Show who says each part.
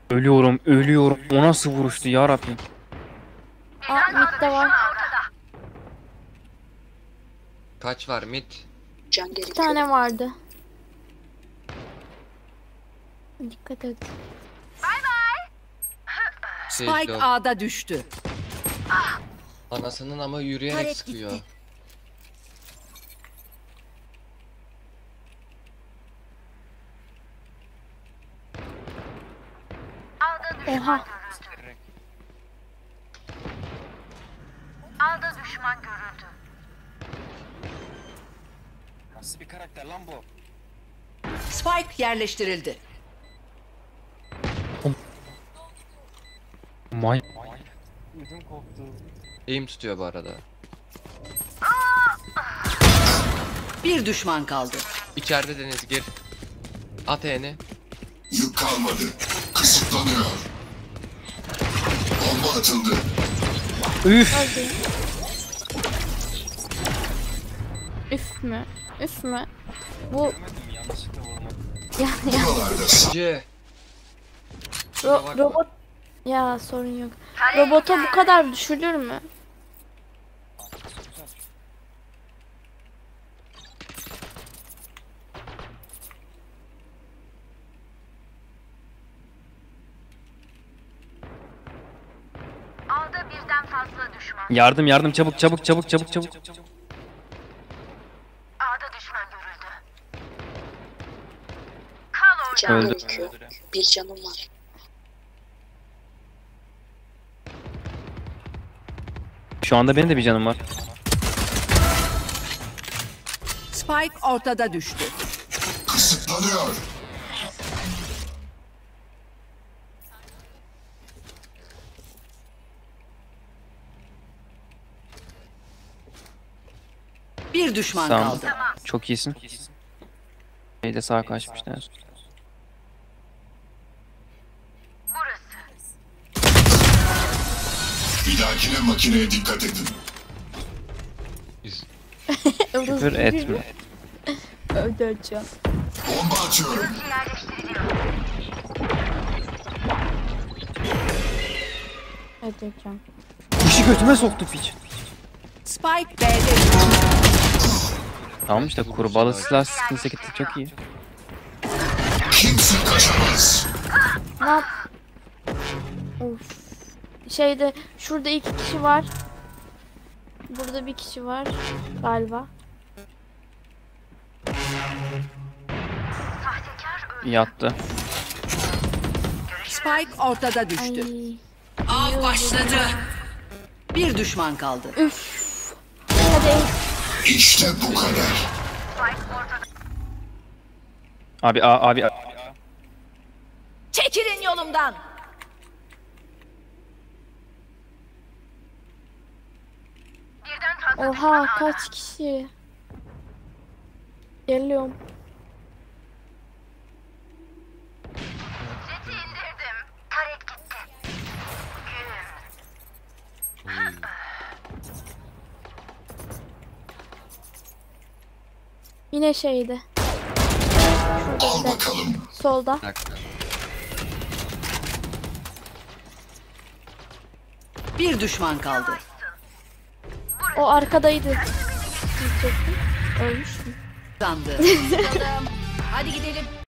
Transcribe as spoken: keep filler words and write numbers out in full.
Speaker 1: Ölüyorum, ölüyorum. O nasıl vuruştu ya Rabbim?
Speaker 2: Aa, midde var.
Speaker 3: Kaç var mid?
Speaker 4: Can
Speaker 2: Bir
Speaker 4: gerekiyor.
Speaker 2: tane vardı. Dikkat et.
Speaker 3: Sage
Speaker 5: Spike
Speaker 3: low.
Speaker 5: A'da düştü.
Speaker 3: Anasının ama yürüyerek
Speaker 5: Taret
Speaker 3: sıkıyor.
Speaker 5: gitti.
Speaker 2: Oha.
Speaker 6: A'da düşman görüldü.
Speaker 7: Nasıl bir karakter lan bu?
Speaker 5: Spike yerleştirildi.
Speaker 1: May
Speaker 7: Ay. Ödüm koptu.
Speaker 3: Aim tutuyor bu arada.
Speaker 5: Bir düşman kaldı.
Speaker 3: İçeride Deniz gir. At E'ni.
Speaker 8: Yük kalmadı. Kısıtlanıyor. Bomba atıldı.
Speaker 1: Üf.
Speaker 2: Hadi. Üf mü? Üf mü? Bu
Speaker 7: Görmedim, yanlışlıkla vurmadım.
Speaker 2: ya, ya
Speaker 8: Buralardasın.
Speaker 3: C.
Speaker 2: ro- robot ya sorun yok. Robota bu kadar düşülür mü?
Speaker 6: A'da birden fazla düşman.
Speaker 1: Yardım yardım çabuk çabuk çabuk çabuk çabuk.
Speaker 6: A'da düşman görüldü. Kal orada.
Speaker 4: Can
Speaker 1: Öldü.
Speaker 4: gerekiyor. Bir canım var.
Speaker 1: Şu anda benim de bir canım var.
Speaker 5: Spike ortada düştü.
Speaker 8: Kısıtlanıyor.
Speaker 5: Bir düşman
Speaker 1: Tamam.
Speaker 5: kaldı.
Speaker 1: Çok iyisin. Şeyde sağa kaçmışlar.
Speaker 6: Burası.
Speaker 8: Bir dahakine makineye dikkat edin.
Speaker 3: Biz-
Speaker 1: Küfür etme.
Speaker 2: Öldüreceğim.
Speaker 8: Bomba atıyorum.
Speaker 6: Yerleştiriliyor.
Speaker 2: Öldüreceğim.
Speaker 1: İşi götüme soktu piç.
Speaker 5: Spike B'de düştü.
Speaker 1: Tamam işte kurbalı silah sıkıntı gitti çok iyi.
Speaker 8: Kimse kaçamaz.
Speaker 2: Ne yap? Of. Şeyde şurada iki kişi var. Burada bir kişi var galiba.
Speaker 6: Sahtekar öldü.
Speaker 1: Yattı.
Speaker 5: Spike ortada
Speaker 2: Ay.
Speaker 5: düştü. Av başladı. Bir düşman kaldı.
Speaker 2: Üf. Hadi.
Speaker 8: İşte bu kadar.
Speaker 1: Abi a, abi a-
Speaker 5: Çekilin yolumdan.
Speaker 6: Birden fazla düşman
Speaker 2: Oha
Speaker 6: A'da.
Speaker 2: kaç kişi? Geliyorum.
Speaker 6: Jeti indirdim. Taret gitti. Güm.
Speaker 2: Yine şeydi.
Speaker 8: Al bakalım.
Speaker 2: Solda.
Speaker 3: Bir dakika.
Speaker 5: Bir düşman kaldı.
Speaker 2: O arkadaydı. Diyecektim. Ölmüş mü?
Speaker 5: Sandı. Hadi gidelim.